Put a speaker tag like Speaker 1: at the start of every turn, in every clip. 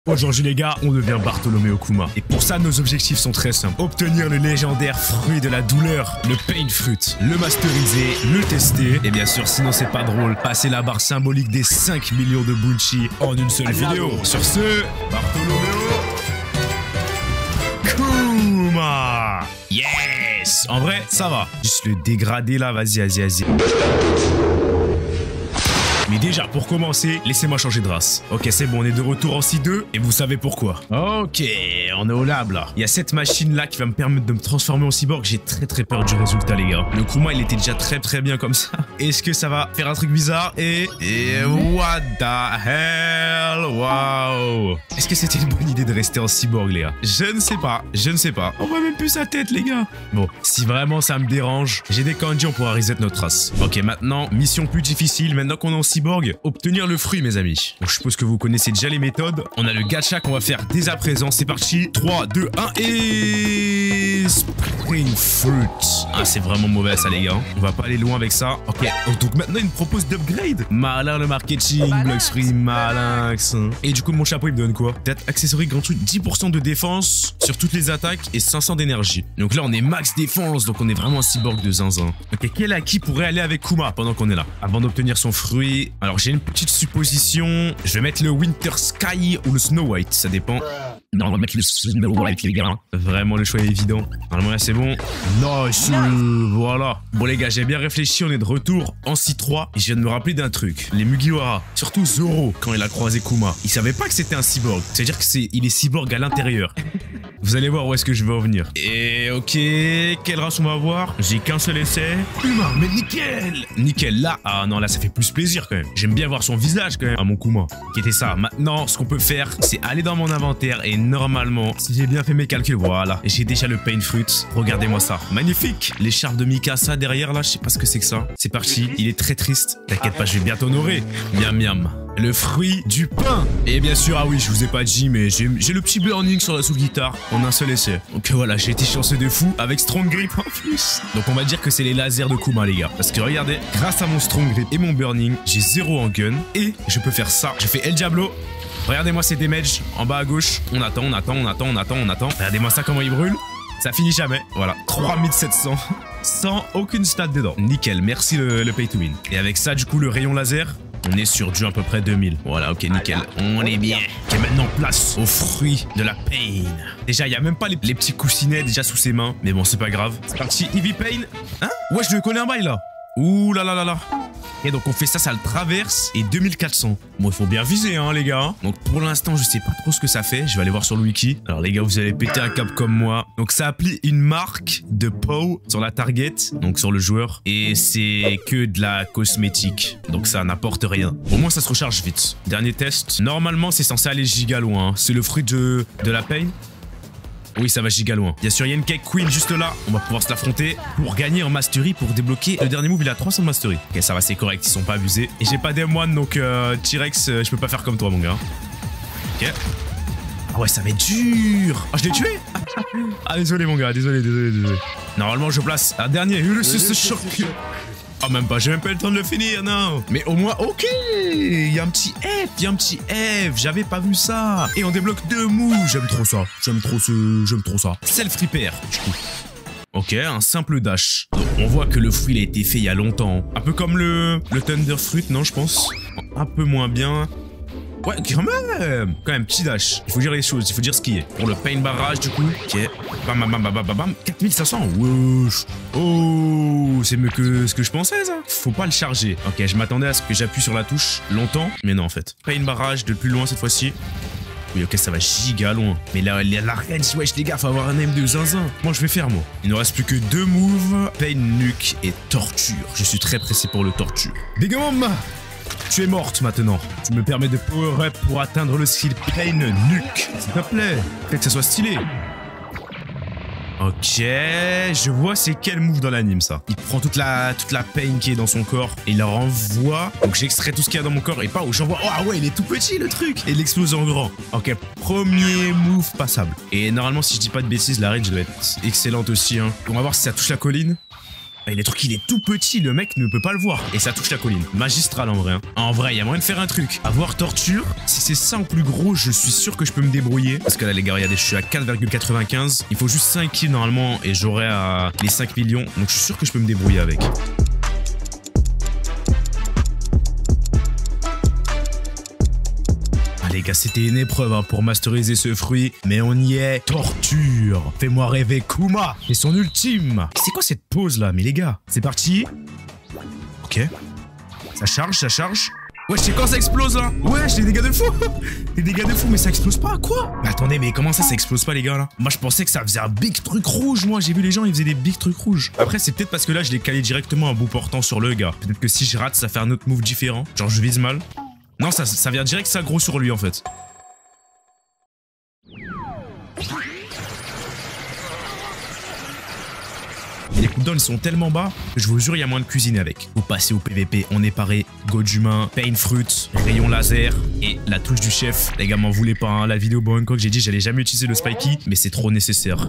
Speaker 1: Aujourd'hui les gars, on devient Bartholoméo Kuma. Et pour ça, nos objectifs sont très simples. Obtenir le légendaire fruit de la douleur, le Pain Fruit, le masteriser, le tester. Et bien sûr, sinon c'est pas drôle, passer la barre symbolique des 5 millions de Bunchi en une seule vidéo. Sur ce, Bartholoméo Kuma. Yes. En vrai, ça va. Juste le dégrader là, vas-y. Mais déjà, pour commencer, laissez-moi changer de race. Ok, c'est bon, on est de retour en C2, et vous savez pourquoi. Ok, on est au lab, là. Il y a cette machine-là qui va me permettre de me transformer en cyborg. J'ai très peur du résultat, les gars. Le Kuma, il était déjà très bien comme ça. Est-ce que ça va faire un truc bizarre? Et what the hell? Wow. Est-ce que c'était une bonne idée de rester en cyborg, les gars? Je ne sais pas. On voit même plus sa tête, les gars. Bon, si vraiment ça me dérange, j'ai des kanji, on pourra reset notre race. Ok, maintenant, mission plus difficile. Maintenant qu'on est en cyborg, obtenir le fruit, mes amis. Donc, je suppose que vous connaissez déjà les méthodes. On a le gacha qu'on va faire dès à présent. C'est parti. 3, 2, 1 et... Spring Fruit. Ah, c'est vraiment mauvais ça, les gars. On va pas aller loin avec ça. Ok. Donc maintenant, il me propose d'upgrade. Malin le marketing. Blox Free, malin. Et du coup, mon chapeau, il me donne quoi? Peut-être accessoire gratuit, 10% de défense sur toutes les attaques et 500 d'énergie. Donc là, on est max défense. Donc on est vraiment un cyborg de zinzin. Ok, quel acquis pourrait aller avec Kuma pendant qu'on est là? Avant d'obtenir son fruit... Alors j'ai une petite supposition, je vais mettre le Winter Sky ou le Snow White, ça dépend. Non, on va mettre le Snow White, les gars. Vraiment, le choix est évident. Normalement, là, c'est bon. Nice. Voilà. Bon, les gars, j'ai bien réfléchi. On est de retour en C3. Et je viens de me rappeler d'un truc. Les Mugiwara, surtout Zoro, quand il a croisé Kuma, il savait pas que c'était un cyborg. C'est-à-dire qu'il est cyborg à l'intérieur. Vous allez voir où est-ce que je vais en venir. Et ok, quelle race on va avoir? J'ai qu'un seul essai. Humain, mais nickel. Nickel, là. Ah non, là, ça fait plus plaisir quand même. J'aime bien voir son visage quand même à mon Kuma. Qui était ça. Maintenant, ce qu'on peut faire, c'est aller dans mon inventaire et normalement, si j'ai bien fait mes calculs, voilà. J'ai déjà le Pain Fruit. Regardez-moi ça. Magnifique. L'écharpe de Mikasa derrière là, je sais pas ce que c'est que ça. C'est parti. Il est très triste. T'inquiète pas, je vais bien t'honorer. Miam miam. Le fruit du pain. Et bien sûr, ah oui, je vous ai pas dit, mais j'ai le petit burning sur la sous-guitare en un seul essai. Donc voilà, j'ai été chanceux de fou avec Strong Grip en plus. Donc on va dire que c'est les lasers de Kuma, les gars. Parce que regardez, grâce à mon Strong Grip et mon burning, j'ai 0 en gun. Et je peux faire ça. Je fais El Diablo. Regardez-moi ces damages en bas à gauche. On attend. Regardez-moi ça, comment il brûle. Ça finit jamais. Voilà, 3700. Sans aucune stat dedans. Nickel, merci le pay to win. Et avec ça, du coup, le rayon laser... On est sur du à peu près 2000. Voilà, ok, nickel. On est bien. Ok, maintenant place aux fruits de la pain. Déjà, il n'y a même pas les petits coussinets déjà sous ses mains. Mais bon, c'est pas grave. C'est parti, Eevee Pain. Hein? Ouais, je lui connais un bail là. Ouh là là. Et donc on fait ça le traverse et 2400. Bon, il faut bien viser, hein, les gars. Donc pour l'instant, je sais pas trop ce que ça fait. Je vais aller voir sur le wiki. Alors les gars, vous allez péter un câble comme moi. Donc ça applique une marque de POW sur la target, donc sur le joueur. Et c'est que de la cosmétique. Donc ça n'apporte rien. Au moins, ça se recharge vite. Dernier test. Normalement, c'est censé aller giga loin. Hein. C'est le fruit de la pain. Oui, ça va giga loin. Bien sûr, il y a une Cake Queen juste là. On va pouvoir se l'affronter pour gagner en mastery, pour débloquer. Le dernier move, il a 300 de mastery. Ok, ça va, c'est correct. Ils sont pas abusés. Et j'ai pas d'M1, donc T-Rex, je peux pas faire comme toi, mon gars. Ok. Ah ouais, ça va être dur. Ah, je l'ai tué. Ah, désolé, mon gars. Désolé. Normalement, je place un dernier. Ce choc. Ah, même pas, j'ai même pas eu le temps de le finir, non. Mais au moins, ok, il y a un petit F, j'avais pas vu ça. Et on débloque 2 moves, j'aime trop ça. Self repair, du coup. Ok, un simple dash. Donc, on voit que le fruit, il a été fait il y a longtemps. Un peu comme le Thunder Fruit, non, je pense. Un peu moins bien. Ouais, quand même, petit dash. Il faut dire les choses, il faut dire ce qui est. Pour le pain barrage, du coup. Ok. Bam. 4500. Wesh. Oh, c'est mieux que ce que je pensais, ça. Faut pas le charger. Ok, je m'attendais à ce que j'appuie sur la touche longtemps. Mais non, en fait. Pain barrage de plus loin cette fois-ci. Oui, ok, ça va giga loin. Mais là, la range, wesh, les gars, faut avoir un aim de zinzin. Moi, je vais faire, moi. Il ne reste plus que 2 moves. Pain, nuke et torture. Je suis très pressé pour le torture. Dégame! Tu es morte maintenant. Tu me permets de power up pour atteindre le skill Pain Nuke. S'il te plaît. Fais que ça soit stylé. Ok, je vois c'est quel move dans l'anime ça. Il prend toute la pain qui est dans son corps et il la renvoie. Donc j'extrais tout ce qu'il y a dans mon corps et pas où j'envoie. Oh ouais, il est tout petit le truc. Et il explose en grand. Ok, premier move passable. Et normalement, si je dis pas de bêtises, la range doit être excellente aussi. Hein. On va voir si ça touche la colline. Et les trucs, il est tout petit, le mec ne peut pas le voir. Et ça touche la colline. Magistral en vrai. Hein. En vrai, il y a moyen de faire un truc. Avoir torture, si c'est ça en plus gros, je suis sûr que je peux me débrouiller. Parce que là, les gars, regardez, je suis à 4,95. Il faut juste 5 kills normalement et j'aurai les 5 millions. Donc je suis sûr que je peux me débrouiller avec. Les gars, c'était une épreuve hein, pour masteriser ce fruit, mais on y est. Torture. Fais-moi rêver Kuma et son ultime. C'est quoi cette pause là? Mais les gars, c'est parti. Ok. Ça charge, ça charge. Ouais, je sais quand ça explose là. Ouais, j'ai des dégâts de fou. Des dégâts de fou, mais ça explose pas, quoi? Mais attendez, mais comment ça explose pas les gars là? Moi je pensais que ça faisait un big truc rouge, moi j'ai vu les gens ils faisaient des big trucs rouges. Après c'est peut-être parce que là je l'ai calé directement à bout portant sur le gars. Peut-être que si je rate ça fait un autre move différent. Genre je vise mal. Non, ça vient direct s'aggro sur lui en fait. Et les cooldowns sont tellement bas que je vous jure, il y a moins de cuisiner avec. Vous passez au PVP, on est paré, go d'humain, pain fruit, rayon laser et la touche du chef. Les gars, m'en voulez pas, hein. La vidéo Borenko que j'ai dit, j'allais jamais utiliser le spiky, mais c'est trop nécessaire.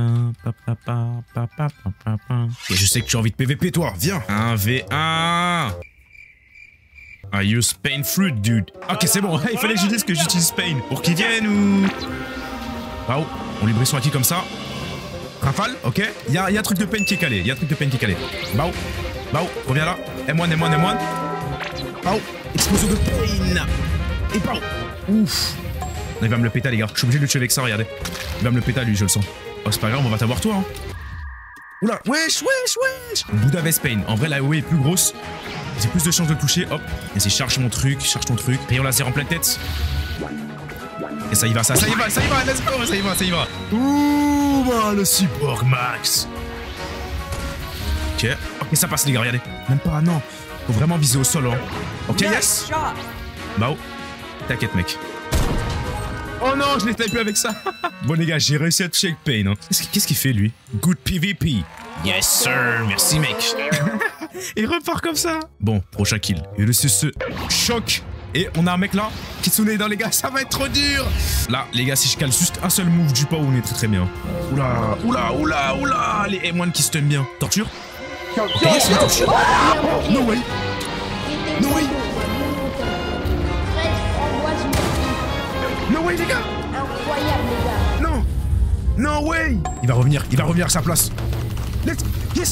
Speaker 1: Et je sais que tu as envie de PVP, toi, viens. 1v1. I use pain fruit, dude. Ok, c'est bon, il fallait que je dise que j'utilise pain. Pour qu'il vienne ou... Waouh, on lui brise son acquis comme ça. Rafale, ok. Il y a un truc de pain qui est calé. Il y a un truc de pain qui est calé. Bao, bao, reviens là. M1, M1, M1. Bao, explosion de pain. Et bao. Ouf. Il va me le péter, les gars. Je suis obligé de le tuer avec ça, regardez. Il va me le péter, lui, je le sens. Oh, c'est pas grave, on va t'avoir toi, hein. Oula, wesh, wesh, wesh. Bouddha Vest Pain. En vrai, la AOE est plus grosse. J'ai plus de chances de toucher, hop. Vas-y, charge mon truc, charge ton truc. Rayon laser en pleine tête. Et ça y va, ça y va, let's go, ça y va. Ouh, bah, le cyborg max. Ok, ça passe les gars, regardez. Même pas, non. Faut vraiment viser au sol, hein. Ok, yes. Bah, oh. T'inquiète, mec. Oh non, je l'ai typé avec ça. Bon les gars, j'ai réussi à toucher avec Pain. Hein. Qu'est-ce qu'il fait lui? Good PVP. Yes sir, merci mec. Il repart comme ça. Bon, prochain kill. Et le ce choc. Et on a un mec là. Kitsune dans les gars, ça va être trop dur. Là, les gars, si je cale juste un seul move du Pao, on est très bien. Oula, oula, oula, oula. Les M1 qui stun bien. Torture. Yes, torture. No way. No way. No way les gars.
Speaker 2: Incroyable les gars.
Speaker 1: Non. No way. Il va revenir à sa place. Let's... Yes.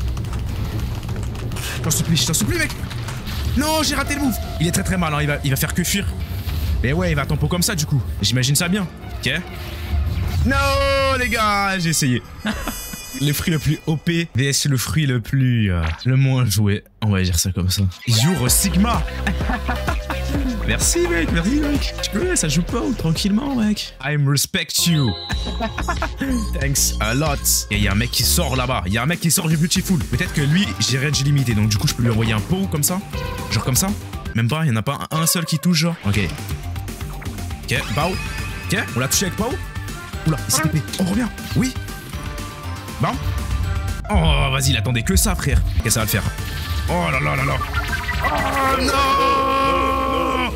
Speaker 1: Je t'en supplie mec. Non, j'ai raté le move. Il est très mal, hein. il va faire que fuir. Mais ouais, il va tempo comme ça du coup. J'imagine ça bien. Ok. Non les gars, j'ai essayé. Le fruit le plus OP vs le fruit le plus... le moins joué. On va dire ça comme ça. Your Sigma. Merci mec, merci mec. Tu peux, ça joue pas ou tranquillement mec. I'm respect you. Thanks a lot. Et il y a un mec qui sort là-bas. Il y a un mec qui sort du Beautiful. Peut-être que lui, j'ai range limité. Donc du coup, je peux lui envoyer un pot comme ça. Genre comme ça. Même pas, il y en a pas un seul qui touche genre. Ok. Ok, Bao. Ok, on l'a touché avec Bao. Oula, il s'est tapé. On revient. Oui. Bam. Oh, vas-y, il attendait que ça, frère. Ok, ça va le faire. Oh là là là là. Oh non.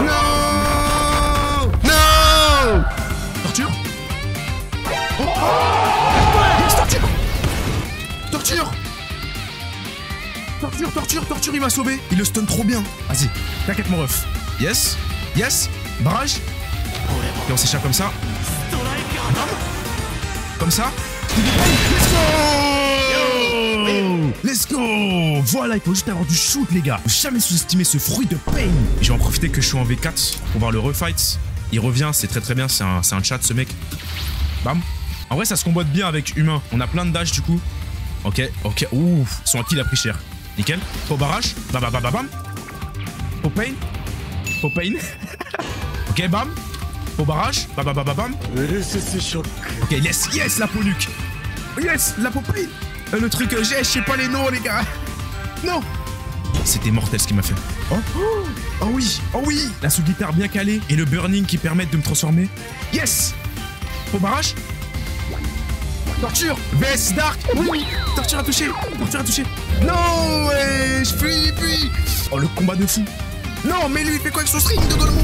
Speaker 1: Non. Non. Torture. Oh. Yes, torture. Torture. Torture, il m'a sauvé. Il le stun trop bien. Vas-y, t'inquiète mon ref. Yes. Yes. Barrage. Et on s'échappe comme ça. Comme ça. Let's go. Voilà, il faut juste avoir du shoot, les gars. Faut jamais sous-estimer ce fruit de pain. Je vais en profiter que je suis en V4 pour voir le refight. Il revient, c'est très bien. C'est un chat, ce mec. Bam. En vrai, ça se combote bien avec humain. On a plein de dash, du coup. Ok. Ouf. Son acquis, il a pris cher. Nickel. Faux barrage. Bam. Faux pain. Ok, bam. Faux barrage. Bam. Ok, yes, la peau nuque. Yes, la peau pain. Le truc je sais pas les noms, les gars. Non. C'était mortel ce qu'il m'a fait. Oh oui. La sous-guitare bien calée et le burning qui permettent de me transformer. Yes. Faux barrage. Torture. VS Dark. Oui. Torture à toucher. Non, ouais. Je fuis. Oh, le combat de fou. Non, mais lui, il fait quoi avec son string de Dolmo?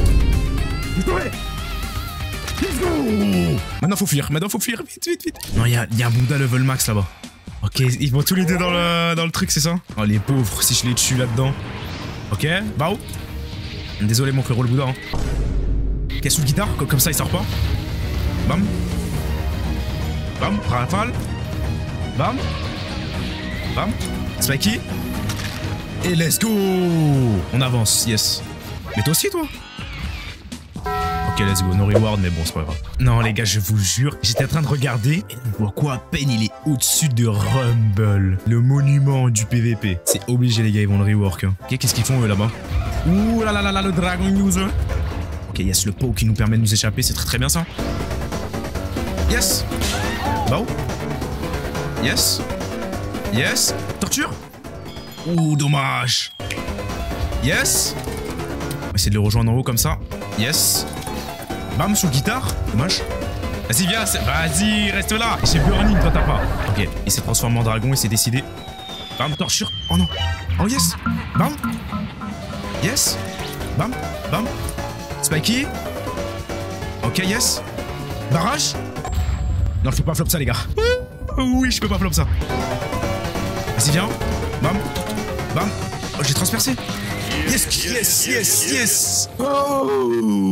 Speaker 1: Let's go. Maintenant, faut fuir. Vite. Non, il y a un Bouddha level max là-bas. Ok, Ok, ils vont tous les deux dans le truc, c'est ça? Oh, les pauvres, si je les tue là-dedans. Ok, Bao. Désolé, mon frérot, le Bouddha. Hein. Ok, sous le guitare, comme ça, il sort pas. Bam. Bam, rafale. Bam. Bam. Spikey. Et let's go. On avance, yes. Mais toi aussi, toi? Ok, let's go. No reward, mais bon, c'est pas grave. Non, les gars, je vous jure, j'étais en train de regarder et on voit quoi à peine il est au-dessus de Rumble. Le monument du PVP. C'est obligé, les gars, ils vont le rework. Hein. Ok, qu'est-ce qu'ils font, eux, là-bas? Ouh là là là là, le Dragon User. Ok, yes, le pot qui nous permet de nous échapper, c'est très très bien, ça. Yes. Bao. Yes. Yes. Torture. Ouh, dommage. Yes. On va essayer de le rejoindre en haut comme ça. Yes. Bam, sous guitare. Dommage. Vas-y, viens. Vas-y, reste là. J'ai burning, toi, t'as pas. Ok, il s'est transformé en dragon, il s'est décidé. Bam, torture. Oh non. Oh yes. Bam. Yes. Bam. Bam. Spikey. Ok, yes. Barrage. Non, je peux pas flop ça, les gars. Oui, je peux pas flop ça. Vas-y, viens. Bam. Bam. Oh, j'ai transpercé. Yes, yes, yes, yes. Oh,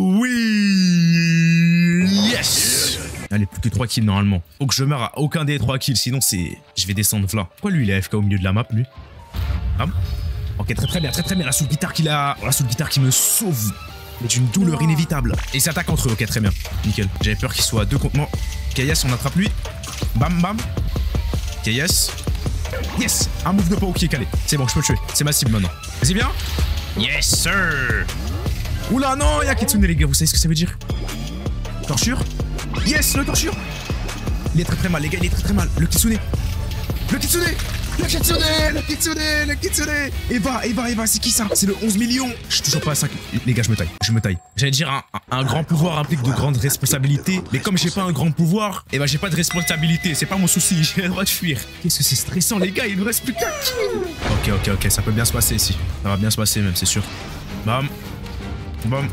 Speaker 1: oui. Yes. Allez, plus que 3 kills normalement. Faut que je meure à aucun des 3 kills, sinon c'est... Je vais descendre là. Pourquoi lui, il est AFK au milieu de la map, lui? Bam. Ok, très bien, très bien. La sous guitare qu'il a... La sous guitare qui me sauve. Mais d'une douleur inévitable. Et ils s'attaquent entre eux, ok, très bien. Nickel. J'avais peur qu'il soit à 2 contre moi. Ok, yes, on attrape lui. Bam, bam. Ok, yes. Yes. Un move de Pao qui est calé. C'est bon, je peux le tuer. C'est ma cible maintenant. Vas-y, viens. Yes, sir. Oula, non, il y a Kitsune, les gars. Vous savez ce que ça veut dire? Torture. Yes, le torture. Il est très très mal, les gars. Il est très très mal. Le Kitsune. Le Kitsune. Le Kitsune. Le Kitsune. Le Kitsune. Eva, c'est qui ça? C'est le 11 millions. Je suis toujours pas à 5. Les gars, je me taille. Je me taille. J'allais dire un grand pouvoir implique de grandes responsabilités. Mais comme j'ai pas un grand pouvoir, eh ben j'ai pas de responsabilité. C'est pas mon souci. J'ai le droit de fuir. Qu'est-ce que c'est stressant, les gars. Il nous reste plus qu'un kill. Ok. Ça peut bien se passer ici. Ça va bien se passer même, c'est sûr. Bam. Bam.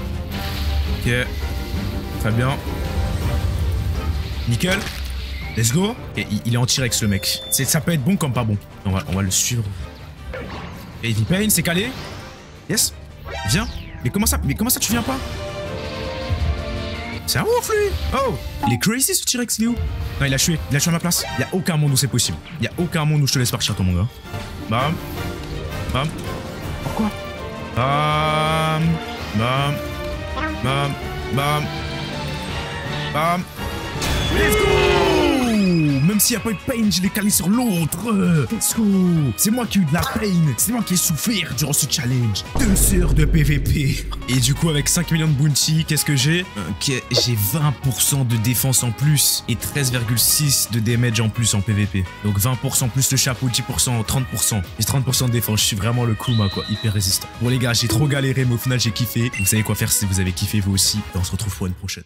Speaker 1: Ok. Très bien. Nickel. Let's go. Et il est en T-Rex, le mec. Ça peut être bon comme pas bon. On va le suivre. Heavy Pain, c'est calé. Yes. Viens. Mais comment ça tu viens pas? C'est un ouf, lui. Oh. Il est crazy, ce T-Rex, Léo. Non, il a tué à ma place. Il y a aucun monde où c'est possible. Il y a aucun monde où je te laisse partir, toi, mon gars. Bam. Bam. Pourquoi? Bam. Bam. Bam. Bam. Bam. Let's go. Même s'il n'y a pas eu de pain, je l'ai calé sur l'autre. Let's go. C'est moi qui ai eu de la pain. C'est moi qui ai souffert durant ce challenge. 2 heures de PVP. Et du coup, avec 5 millions de bounty, qu'est-ce que j'ai? J'ai 20% de défense en plus et 13,6 de damage en plus en PVP. Donc 20% plus le chapeau, 10%, 30%. J'ai 30% de défense. Je suis vraiment le Kuma, quoi. Hyper résistant. Bon, les gars, j'ai trop galéré, mais au final, j'ai kiffé. Vous savez quoi faire si vous avez kiffé, vous aussi. Et on se retrouve pour une prochaine.